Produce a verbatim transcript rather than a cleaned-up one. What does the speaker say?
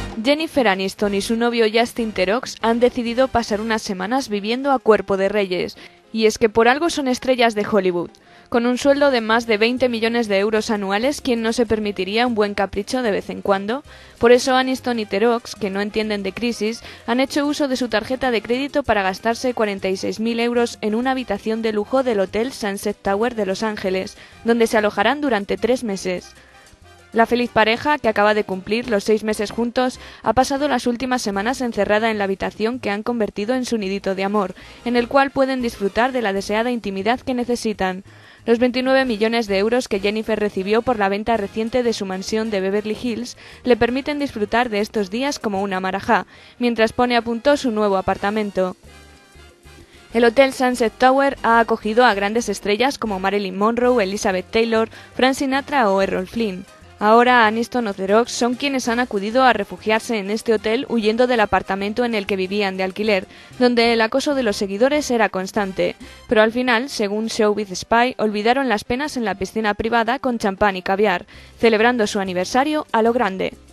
Jennifer Aniston y su novio Justin Theroux han decidido pasar unas semanas viviendo a cuerpo de reyes, y es que por algo son estrellas de Hollywood. Con un sueldo de más de veinte millones de euros anuales, ¿quién no se permitiría un buen capricho de vez en cuando? Por eso Aniston y Theroux, que no entienden de crisis, han hecho uso de su tarjeta de crédito para gastarse cuarenta y seis mil euros en una habitación de lujo del Hotel Sunset Tower de Los Ángeles, donde se alojarán durante tres meses. La feliz pareja, que acaba de cumplir los seis meses juntos, ha pasado las últimas semanas encerrada en la habitación que han convertido en su nidito de amor, en el cual pueden disfrutar de la deseada intimidad que necesitan. Los veintinueve millones de euros que Jennifer recibió por la venta reciente de su mansión de Beverly Hills le permiten disfrutar de estos días como una marajá, mientras pone a punto su nuevo apartamento. El Hotel Sunset Tower ha acogido a grandes estrellas como Marilyn Monroe, Elizabeth Taylor, Frank Sinatra o Errol Flynn. Ahora Aniston o Theroux son quienes han acudido a refugiarse en este hotel huyendo del apartamento en el que vivían de alquiler, donde el acoso de los seguidores era constante. Pero al final, según Showbiz Spy, olvidaron las penas en la piscina privada con champán y caviar, celebrando su aniversario a lo grande.